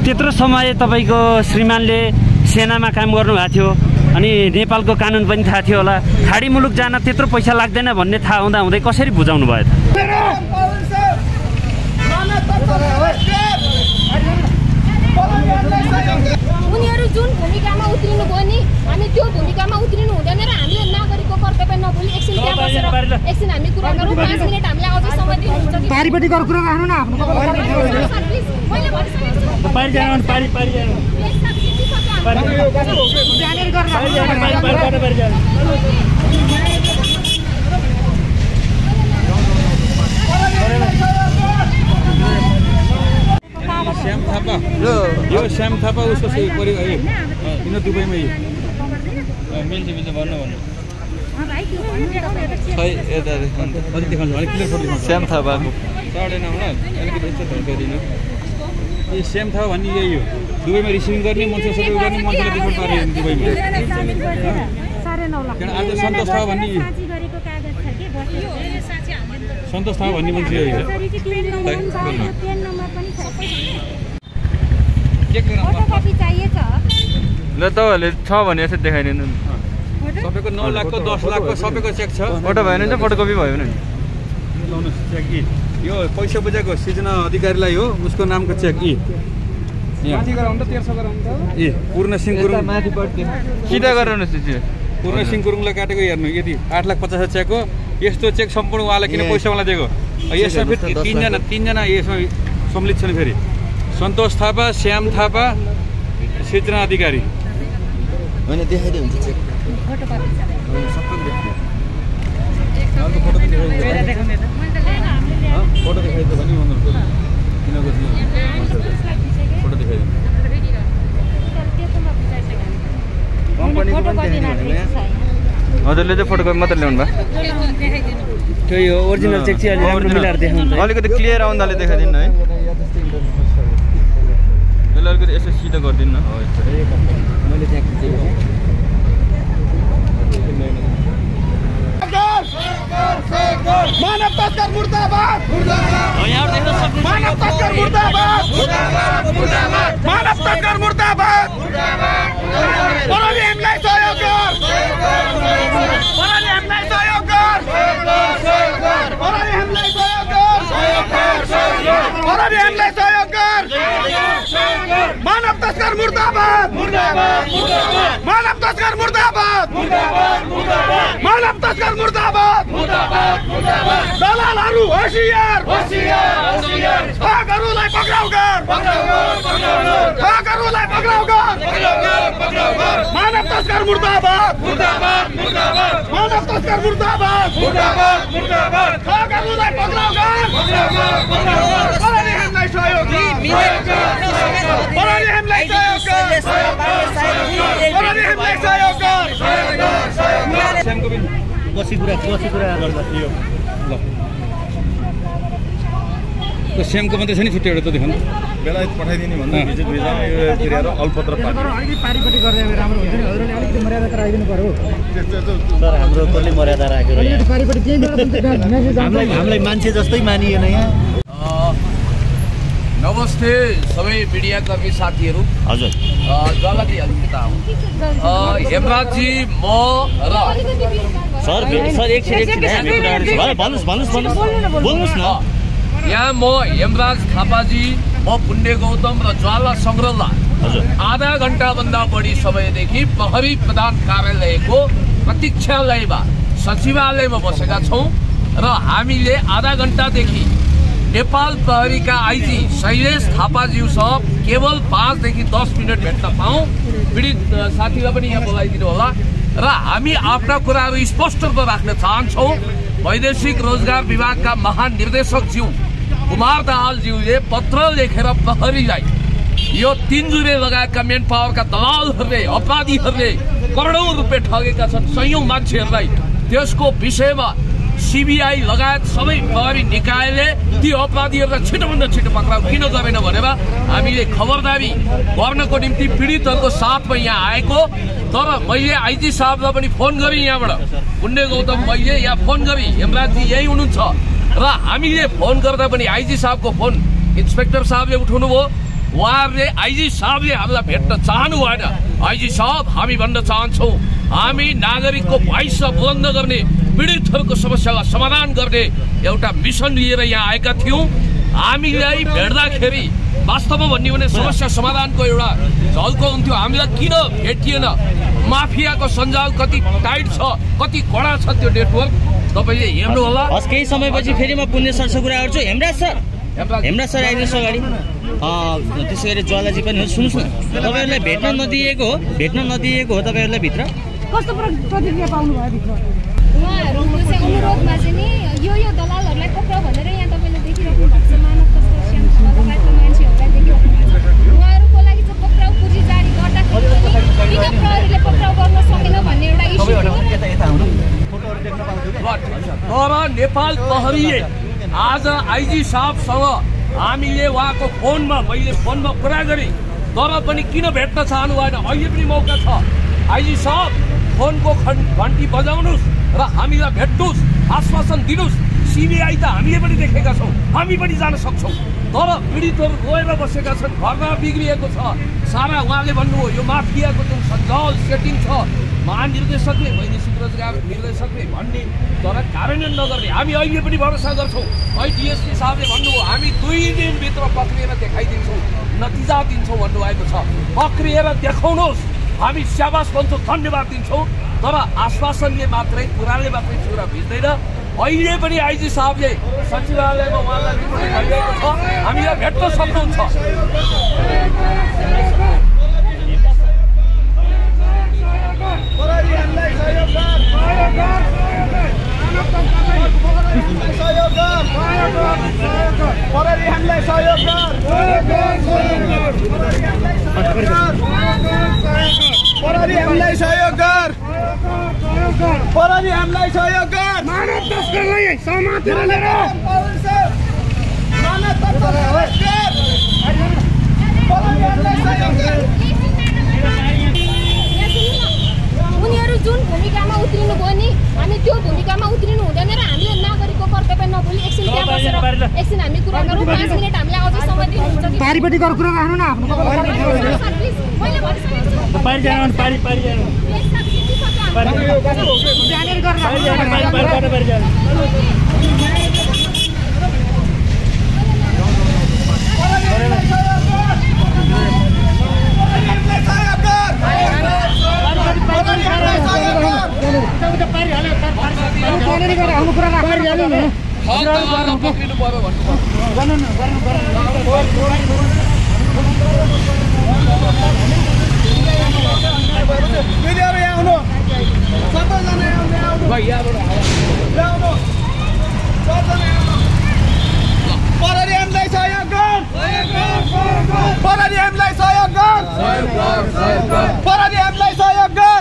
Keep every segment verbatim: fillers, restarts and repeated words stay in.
त्यत्रो समय तपाईँको श्रीमानले सेनामा काम गर्नुभएको थियो अनि नेपालको कानुन पनि थाहा थियो होला। खाडी मुलुक जान त्यत्रो पैसा लाग्दैन भन्ने थाहा हुँदा हुँदै कसरी बुझाउनु भयो त? उनीहरू जुन भूमिकामा उत्रिनु भयो नि हामी त्यो भूमिकामा उत्रिनु हुँदैन र हामीले नागरिकको कर्तव्य नभुली एकछिन त्यहाँ बसेर एकछिन हामी कुरा गरौँ। पाँच मिनट हामीलाई अझै समय दिनुहुन्छ कि पारिपट्टि गरेर कुरा राख्नु न आफ्नो मैले भनिसकेको छु पारि जानु पारि पारि जानु जानेर गरेर श्याम थापा यो श्याम थापा उसको सही पऱ्यो है किन दुबईमा यो मिल्छ मिल्छ भन्नु भन्नु खै यता अलिक देखाउँछु अलिक क्लियर फोटो देखाउँछु श्याम थापाको चढेन होला अलिकति यस्तो धर्काइदिनु यो श्याम थापा भन्ने यही हो दुबईमा रिसिभिङ गर्ने मान्छे सबै गर्ने मान्छेले देखाउनु पार्यो दुबईमा किन आज सन्तोष थापा भन्ने सन्तोष थापा भन्ने मान्छे हो ल तपाईँहरूले छ भने यसो देखाइदिनु सबैको नौ लाखको दस लाखको सबैको चेक छ फोटो भएन नि त फोटोकपी भयो भने लाउनुहोस् चेक यी यो पैसा बुझाएको सिर्जना अधिकारीलाई हो उसको नामको चेक यी ए पूर्ण सिंह गुरुङ सिधा गराउनुहोस् त्यो पूर्ण सिंह गुरुङलाई काटेको हेर्नु यदि आठ लाख पचास हजार चेक हो यस्तो चेक सम्पूर्ण उहाँलाई किन पैसा उहाँलाई दिएको यसमा फेरि तिनजना तिनजना यसमा सम्मिलित छन् फेरि सन्तोष थापा श्याम थापा सिर्जना अधिकारी होइन देखाइदियो हुन्छ चेक फोटो देखाइदियो भने फोटो देखाइदिनु हजुरले चाहिँ फोटोकपी मात्रै ल्याउनु भयो त्यही हो ओरिजिनल चेक चाहिँ अलि राम्रो मिलाएर देखाउनु अलिकति क्लियर आउँदाले देखाइदिनु है यसलाई अलिकति यसो सिधा गरिदिनु न मैले मानव तस्कर मुर्दाबाद मानव तस्कर मुर्दाबाद मानव तस्कर मुर्दाबाद हामीलाई सहयोग गर हामीलाई सहयोग गर हामीलाई सहयोग गर हामीलाई सहयोग गर मानव तस्कर मुर्दाबाद मानव तस्कर मुर्दाबाद मानव तस्कर मुर्दाबाद दलालहरू होशियार ठगहरूलाई पक्राउ गर ठगहरूलाई पक्राउ गर मानव तस्कर मुर्दाबाद मानव तस्कर मुर्दाबाद ठगहरूलाई पक्राउ गर हामीलाई सहयोग हामीलाई सहयोग हामीलाई सहयोग बसी कुरा बसी कुरा गर्दा थियो ल त्यो श्यामको मात्रै छ नि छुट्टै एउटा त देखाउनु बेलायत पठाइदिने भन्दा भिजिट भिजामा यो क्रियार अलपत्र पार्नु अलिकति पारिपट्टि गर्ने राम्रो हुन्छ नि हजुरले अलिकति मर्यादा राखिदिनु पर्यो सर हाम्रो कसले मर्यादा राखेर अलिकति पारिपट्टि त्यही हामीलाई हामीलाई मान्छे जस्तै मानिएन यहाँ। नमस्ते सबै मिडियाकर्मी साथीहरू हजुर जलदी अलिकता हो हेमराजजी म र सर सर एकछिन एकछिन भन्नुहोस् भन्नुहोस् बोल्नुहोस् न। यहाँ म हेमराज थापाजी म पुण्य गौतम र ज्वाला सङ्ग्रला हजुर आधा घण्टाभन्दा बढी समयदेखि प्रहरी प्रधान कार्यालयको प्रतीक्षालयमा सचिवालयमा बसेका छौँ र हामीले आधा घण्टादेखि नेपाल प्रहरीका आइजी शैलेश थापाज्यूसँग केवल पाँचदेखि दस मिनट भेट्न पाऊँ पीडित साथीलाई पनि यहाँ बोलाइदिनु होला र हामी आफ्ना कुराहरू स्पष्ट राख्न चाहन्छौँ। वैदेशिक रोजगार विभागका महानिर्देशकज्यू कुमार दाहालज्यूले पत्र लेखेर प्रहरीलाई यो तीनजुरे लगायतका मेन पावरका दलालहरूले अपराधीहरूले करोडौँ रुपियाँ ठगेका छन् सयौं मान्छेहरूलाई त्यसको विषयमा सीबीआई लगायत सबै प्रहरी निकायले ती अपराधीहरूलाई छिटोभन्दा छिटो पक्राउ किन गरेन भनेर हामीले खबरदारी गर्नको निम्ति पीडितहरूको साथमा यहाँ आएको। तर मैले आइजी साहबलाई पनि फोन गरेँ यहाँबाट पुण्य गौतम मैले यहाँ फोन गरेँ हेमराजजी यही हुनुहुन्छ र हामीले फोन गर्दा पनि आइजी साहबको फोन इन्सपेक्टर साहबले उठाउनु भयो उहाँहरूले आइजी साहबले हामीलाई भेट्न चाहनु भएन। आइजी साहब हामी भन्न चाहन्छौँ हामी नागरिकको भोइस बुलन्द गर्ने पीडितहरूको समस्यालाई समाधान गर्ने एउटा मिसन लिएर यहाँ आएका थियौँ। हामीलाई भेट्दाखेरि वास्तवमा भन्ने हो भने समस्या समाधानको एउटा झल्को हुन्थ्यो। हामीलाई किन भेटिएन? माफियाको सञ्जाल कति टाइट छ, कति कडा छ त्यो नेटवर्क तपाईँले हेर्नु होला। हस् केही समयपछि फेरि म पुण्य सरको कुरा गर्छु। हेमराज सर हेमराज सर आइदिनुहोस् अगाडि। त्यसै गरी ज्वालाजी पनि हो। सुन्नुहोस् न, तपाईँहरूलाई भेट्न नदिएको हो भेट्न नदिएको हो तपाईँहरूलाई भित्र कस्तो प्रतिक्रिया पाउनु भयो भित्र? उहाँहरूको चाहिँ अनुरोधमा चाहिँ नि यो यो दलालहरूलाई पक्राउ भनेर यहाँ तपाईँले देखिराख्नु भएको छ। मानव तस्कर श्याम लगायतका मान्छेहरूलाई देखिराख्नु भएको छ। उहाँहरूको लागि चाहिँ पक्राउ पुँजी जारी गर्दाखेरि पनि किन प्रहरीले पक्राउ गर्न सकेन भन्ने एउटा इस्यु हो। तर नेपाल प्रहरीले आज आइजी साहबसँग हामीले उहाँको फोनमा मैले फोनमा कुरा गरेँ, तर पनि किन भेट्न चाहनु भएन? अहिले पनि मौका छ। आइजी साहब फोनको घन्टी बजाउनुहोस् र हामीलाई भेट्नुहोस्, आश्वासन दिनुहोस्। सिबिआई त हामीले पनि देखेका छौँ, हामी पनि जान सक्छौँ। तर पीडितहरू रोएर बसेका छन्, घरमा बिग्रिएको छ सारा। उहाँले भन्नुभयो यो माफियाको जुन सञ्जाल सेटिङ छ महानिर्देशकले वैदेशिक रोजगार निर्देशकले भन्ने तर कार्यान्वयन नगर्ने हामी अहिले पनि भरोसा गर्छौँ। अहिले डिएसपी साहबले भन्नुभयो हामी दुई दिनभित्र पक्रिएर देखाइदिन्छौँ, नतिजा दिन्छौँ भन्नुभएको छ। पक्रिएर देखाउनुहोस्, हामी स्याबास भन्छौँ, धन्यवाद दिन्छौँ। तर आश्वासनले मात्रै कुराले मात्रै चुरा भिज्दैन। अहिले पनि आइजी साहबले सचिवालयमा उहाँलाई भनिरहेको छ हामीलाई भेट्न सक्नुहुन्छ। प्रहरी हामीलाई सहयोग गर, प्रहरी हामीलाई सहयोग गर, मानव तस्करलाई समातेर लिएर मानव तस्करलाई गर, प्रहरी हामीलाई सहयोग गर। उनीहरू जुन भूमिकामा उत्रिनु भयो नि हामी त्यो भूमिकामा उत्रिनु हुँदैन र हामीले नागरिकको कर्तव्य नभुली एकछिन त्यहाँ बसेर एकछिन हामी कुरा गरौँ। पाँच मिनट हामीलाई अझै समय दिनुहुन्छ कि पारिपट्टि गरेर कुरा राख्नु न आफ्नो मैले भनिसकेको छु पारि जानु पारि पारि जानु जानेर गरेर पारि पारि जानु। पक्रिनु पर्यो भन्नु प्रहरी हामीलाई सहयोग गर, प्रहरी हामीलाई सहयोग गर, प्रहरी हामीलाई सहयोग गर।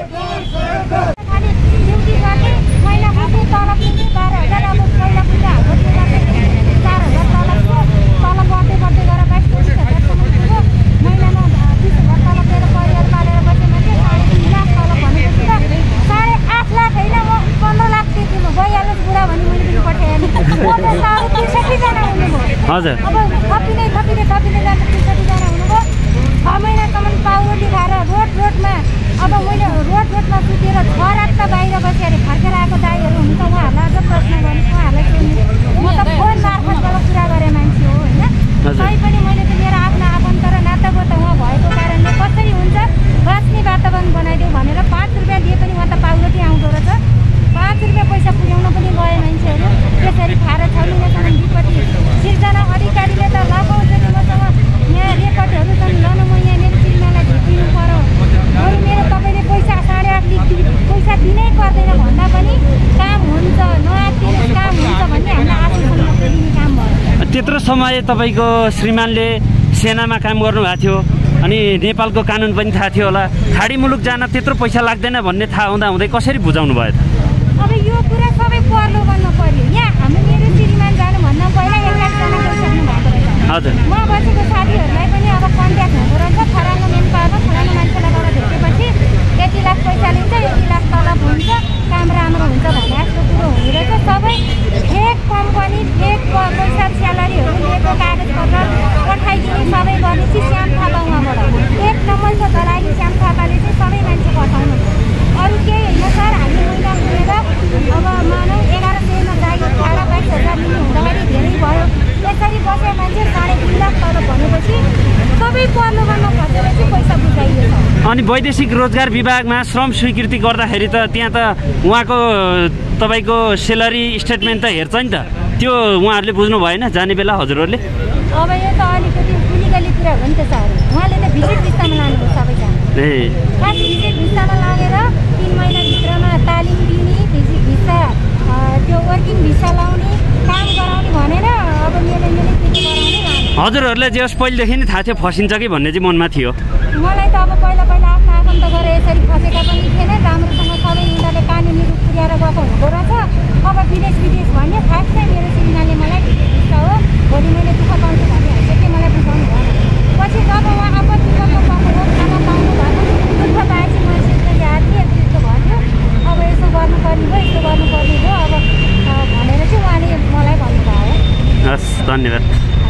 हजुर अब थपिँदै थपिँदै थपिँदै जानु त्रिसठीजना हुनुभयो। छ महिनासम्म पाउरोटी खाएर रोड रोडमा अब मैले रोड रोडमा सुतेर छ रात त बाहिर बसेँ अरे फर्केर आएको दाइहरू हुन्छ उहाँहरूलाई अझ प्रश्न गर्नु उहाँहरूलाई सोध्नु। म त फोन मार्फतबाट कुरा गरेँ मान्छे हो होइन। तैपनि मैले त मेरो आफ्ना आफन्त र नातागोता उहाँ भएको कारणले कसरी हुन्छ बाँच्ने वातावरण बनाइदिउँ भनेर पाँच रुपियाँ दिए पनि उहाँ त पाउरोटी आउँदो रहेछ। पाँच रुपियाँ पैसा पुर्याउन पनि गए मान्छेहरू। त्यसरी खाएर छ महिनासम्म विपत्ति सिर्जना अधिकारीले त लगाउँछ मसँग यहाँ रेकर्डहरू छन्। ल न म यहाँ मेरो श्रीमानलाई भेटिनु पर्यो बरु मेरो तपाईँले पैसा साढे आठ लिख पैसा दिनै पर्दैन भन्दा पनि काम हुन्छ नआत्तिनुहोस् काम हुन्छ भन्ने हामीलाई आश्वासन दिने काम भयो। त्यत्रो समय तपाईँको श्रीमानले सेनामा काम गर्नुभएको थियो अनि नेपालको कानुन पनि थाहा थियो होला। खाडी मुलुक जान त्यत्रो पैसा लाग्दैन भन्ने थाहा हुँदा हुँदै कसरी बुझाउनु भयो त? अब यो कुरा सबै पर्लो गर्न पर्यो। यहाँ हाम्रो मेरो श्रीमान जानुभन्दा पहिला एक लाखजना गइसक्नु भएको रहेछ। हजुर म बसेको साथीहरूलाई पनि अब कन्ट्याक्ट हुँदो रहेछ। फलानु मेन पार्नु फलानु मान्छेलाई गएर भेटेपछि यति लाख पैसा लिन्छ यति लाख तलब हुन्छ काम राम्रो हुन्छ भने जस्तो कुरो हुँदो रहेछ। सबै फेक कम्पनी फेक पैसा स्यालेरीहरू लिएको कागजपत्र पठाइदिने सबै गर्ने अनि वैदेशिक रोजगार विभागमा श्रम स्वीकृति गर्दाखेरि त त्यहाँ त उहाँको तपाईँको सेलरी स्टेटमेन्ट त हेर्छ नि त, त्यो उहाँहरूले बुझ्नु भएन जाने बेला हजुरहरूले? अब यो त अलिकति इलिगली कुरा हो नि त सर। उहाँले त भिजिट भिसामा लानुभयो सबैजना। ए खास भिजिट भिसामा लागेर तिन महिनाभित्रमा तालिम दिने, भिजिट भिसा त्यो वर्किङ भिसा लाउने, काम गराउने भनेर अब मैले मैले त्यो गराउने लाने। हजुरहरूले जे होस् पहिलेदेखि नै थाहा थियो फसिन्छ कि भन्ने चाहिँ मनमा थियो? मलाई त अब पहिला पहिला आफ्नो आफन्त गरेर यसरी फसेका पनि थिएन, राम्रोसँग सबै उनीहरूले कानुनी रूप पुर्याएर गएको हुँदो रहेछ। अब विदेश विदेश भन्ने खास चाहिँ मेरो सिरिनाले मलाई भिसा हो, भोलि मैले दुःख पाउँछु भन्ने हाल्छ मलाई बुझाउनु भएन। पछि जब उहाँ आपत्ति गर्नु पाउनुभयो, खाना पाउनु भएन, दुःख पाएपछि मैले सिक्न ल्याएको थिएँ, यस्तो भन्यो, अब यसो गर्नुपर्ने भयो, यस्तो गर्नुपर्ने भयो अब भनेर चाहिँ उहाँले मलाई भन्नुभयो। हस्, धन्यवाद।